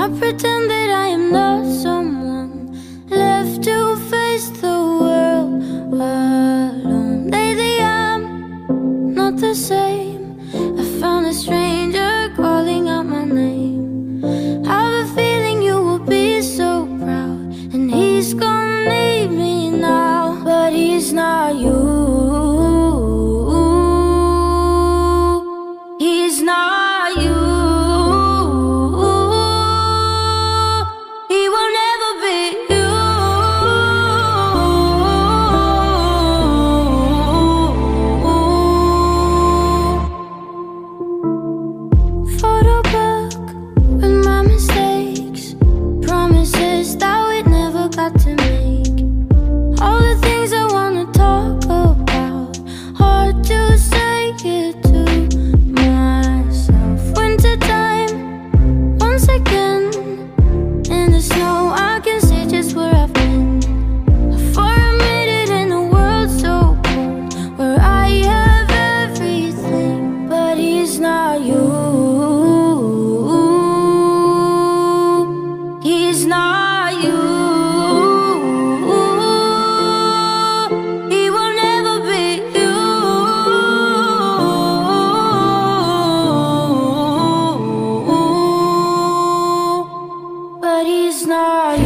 I pretend that I am not someone left to face the world alone. Lately I'm not the same. I found a stranger calling out my name. I have a feeling you will be so proud, and he's gonna need me now, but he's not you. He's not you. He will never be you. Photobook with my mistakes, promises that we never got to make. All the things I wanna talk about, hard to say it to myself. Wintertime, once again, in the snow I can see just where I've been. For a minute in a world so cold, where I have everything, but he's not you. He's not you. He will never be you. But he's not you.